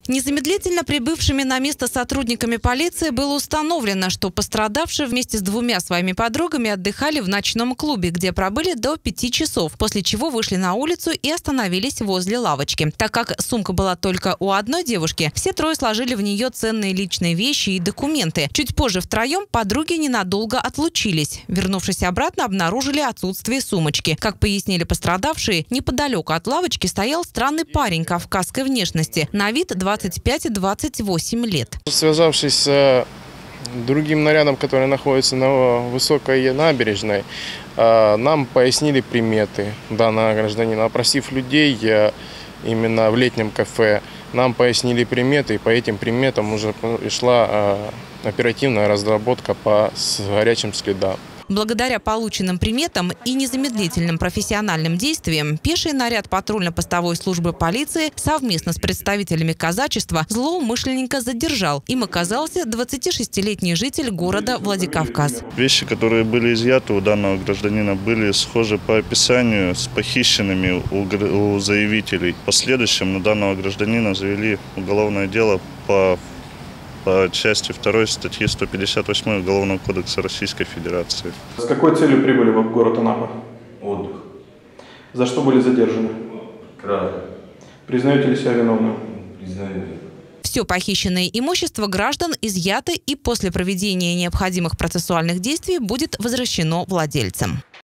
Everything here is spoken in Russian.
Незамедлительно прибывшими на место сотрудниками полиции было установлено, что пострадавшие вместе с двумя своими подругами отдыхали в ночном клубе, где пробыли до 5 часов, после чего вышли на улицу и остановились возле лавочки. Так как сумка была только у одной девушки, все трое сложили в нее ценные личные вещи и документы. Чуть позже втроем подруги ненадолго отлучились. Вернувшись обратно, обнаружили отсутствие сумочки. Как пояснили пострадавшие, неподалеку от лавочки стоял странный парень кавказской внешности, на вид 25 и 28 лет. Связавшись с другим нарядом, который находится на высокой набережной, нам пояснили приметы данного гражданина. Опросив людей именно в летнем кафе, нам пояснили приметы, и по этим приметам уже шла оперативная разработка по горячим следам. Благодаря полученным приметам и незамедлительным профессиональным действиям пеший наряд патрульно-постовой службы полиции совместно с представителями казачества злоумышленника задержал. Им оказался 26-летний житель города Владикавказ. Вещи, которые были изъяты у данного гражданина, были схожи по описанию с похищенными у заявителей. В последующем на данного гражданина завели уголовное дело по части 2 статьи 158 Уголовного кодекса Российской Федерации. С какой целью прибыли в город Анапа? Отдых. За что были задержаны? Кража. Признаете ли себя виновным? Признаю. Все похищенное имущество граждан изъято и после проведения необходимых процессуальных действий будет возвращено владельцам.